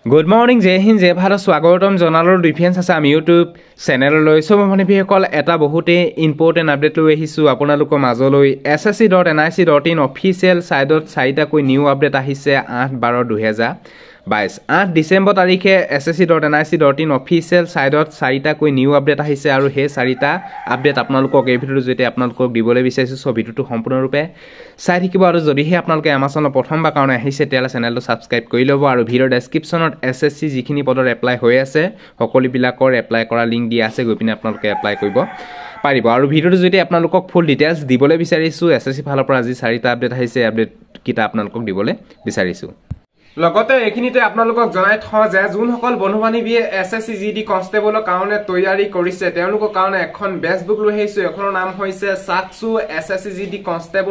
Good morning, Jai Hind, Jai Bharat, Swagatam, Journal Defense as YouTube channel. So, many people at a bohute important update to hisu Aponaluko Mazolo, SSC.nic.in official side of Saita new update ahise 8/12/2022 8 December তাৰিখে SSC.nic.in official side of Saita new update ahise আৰু হে চাৰিটা update আপোনালোকক এই ভিডিওৰ জৰিয়তে আপোনালোকক দিবলৈ বিচাৰিছো সো ভিডিওটো সম্পূৰ্ণৰূপে চাই থাকিব আৰু যদিহে আপোনালোকে আমাজনৰ প্ৰথমবাৰ কাৰণে আহিছে তেতিয়ালে চেনেলটো সাবস্ক্ৰাইব কৰি ল'ব আৰু ভিডিওৰ ডেসক্ৰিপচনত SSC যিখিনি পদৰ এপ্লাই হৈ আছে সকলো বিলাকৰ এপ্লাই কৰা লিংক দিয়া আছে গৈ পিনে আপোনালোকে এপ্লাই কৰিব পাৰিব আৰু ভিডিওৰ জৰিয়তে আপোনালোকক ফুল ডিটেইলছ দিবলৈ বিচাৰিছো SSC ফালৰ পৰা আজি চাৰিটা আপডেট আহিছে আপডেট কিটা আপোনালোকক দিবলৈ বিচাৰিছো লগতে এখিনিতে আপোনালোকক জনাই থওঁ যে জুন সকল বন্ধুবান্ধৱীয়ে SSC GD কনষ্টেবলৰ কাৰণে তৈয়াৰী কৰিছে তেওঁলোকৰ কাৰণে এখন বেচ বুক লৈ আহিছো এখনৰ নাম হৈছে চাকসু SSC GD কনষ্টেবল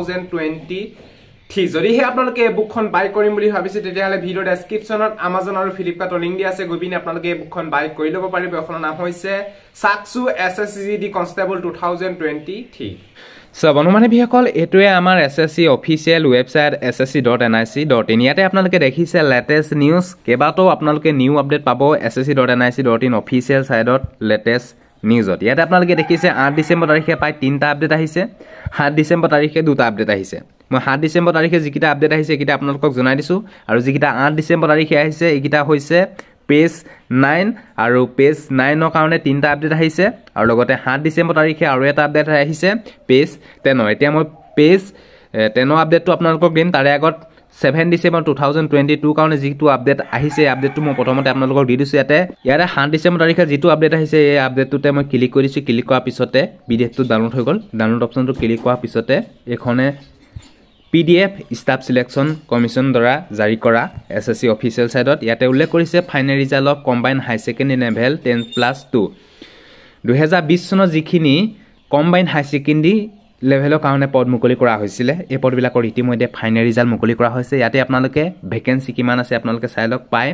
2023 যদিহে আপোনালোকে এই বুকখন বাই কৰিম বুলি ভাবিছে তেতিয়াহলে ভিডিও ডেসক্ৰিপচনত Amazon আৰু Flipkartৰ লিংক দিয়া আছে গৈ পিনে আপোনালোকে এই বুকখন বাই কৰি ল'ব পাৰিব এখনৰ নাম হৈছে চাকসু SSC GD কনষ্টেবল 2023 So, বন্ধুবান্ধৱী সকল এটোৱে আমাৰ SSC অফিচিয়েল ওয়েবসাইট ssc.nic.in ইয়াতে আপোনালোকে দেখিছে লেটেস্ট নিউজ কেবাটো আপোনালোকে নিউ আপডেট পাব ssc.nic.in অফিচিয়েল সাইটত লেটেস্ট নিউজত ইয়াতে আপোনালোকে দেখিছে 8 ডিসেম্বৰ তাৰিখে পাই 3টা আপডেট আহিছে 7 ডিসেম্বৰ তাৰিখে 2টা আপডেট আহিছে মই 7 ডিসেম্বৰ তাৰিখে যিকিটা আপডেট আহিছে কিটা আপোনালোকক জনাই দিছো আৰু যিকিটা 8 ডিসেম্বৰ তাৰিখে আহিছে এইকিটা হৈছে পেজ 9 আৰু পেজ 9 ৰ কাৰণে 3টা আপডেট আহিছে আৰু লগতে 7 ডিসেম্বৰ তাৰিখে আৰু এটা আপডেট আহিছে পেজ 10 এতিয়া মই পেজ 10 আপডেটটো আপোনালোকক দিম তাৰে আগত 7 ডিসেম্বৰ 2022 কাৰণে যিটো আপডেট আহিছে আপডেটটো মই প্ৰথমতে আপোনালোকক দি দিছো ইয়াতে 7 ডিসেম্বৰ তাৰিখে যিটো আপডেট আহিছে এই আপডেটটোতে মই ক্লিক কৰিছো ক্লিক কৰাৰ পিছতে পিডিএফটো ডাউনলোড হৈ গল ডাউনলোড অপচনটো ক্লিক কৰাৰ পিছতে এখনে PDF Staff Selection Commission দ্বাৰা জাৰি কৰা SSC অফিচিয়েল সাইটত ইয়াতে উল্লেখ কৰিছে final result of combined higher secondary level 10+2 2020 চনৰ যিখিনি কম্বাইন্ড হাই সেকেন্ডাৰী লেভেলৰ কাৰণে পদ মুকলি কৰা হৈছিল এই পদবিলাকৰ ইতিমধ্যে ফাইনেল ৰিজাল্ট মুকলি কৰা হৈছে ইয়াতে আপোনালোকে ভেকেন্সি কিমান আছে আপোনালোকে চাই লওক পায়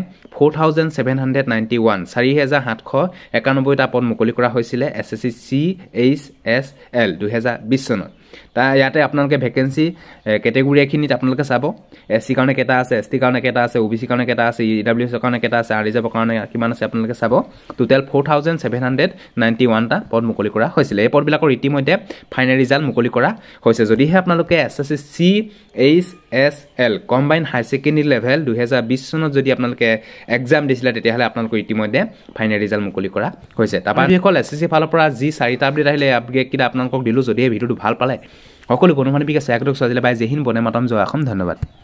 4791 4791 টা পদ মুকলি কৰা হৈছিল SSC CHSL 2020 চনত তা ইয়াতে আপোনালোকে ভেকেন্সি ক্যাটেগৰি এখিনিত আপোনালোকে চাব SC কাৰণে কেটা আছে ST কাৰণে কেটা আছে OBC কাৰণে কেটা আছে EWS কাৰণে কেটা আছে ৰিজাৰ্ভ কাৰণে কিমান আছে আপোনালোকে চাব টোটাল 4791 টা পদ মুকলি কৰা হৈছিল এই পদবিলাকৰ ইতিমধ্যে ফাইনেল ৰিজাল্ট মুকলি কৰা হৈছে যদিহে আপোনালোকে SSC CHSL combined higher secondary level 2020 চনত যদি আপোনালোকে এক্সাম দিছিল তেতিয়াহলে আপোনালোকৰ ইতিমধ্যে ফাইনেল ৰিজাল্ট মুকলি কৰা হৈছে তাৰপৰা বিকল SSC ফালৰ পৰা যি চাৰিটা আপডেট আহিলে আপডেট কিটা আপোনালোকক দিলো যদিহে ভিডিওটো ভাল পালে সকলো বন্ধু বান্ধৱীক শেয়াৰ কৰক সজিলে বাই জয় হিন্দ বনে মাতৰম জয় অসম ধন্যবাদ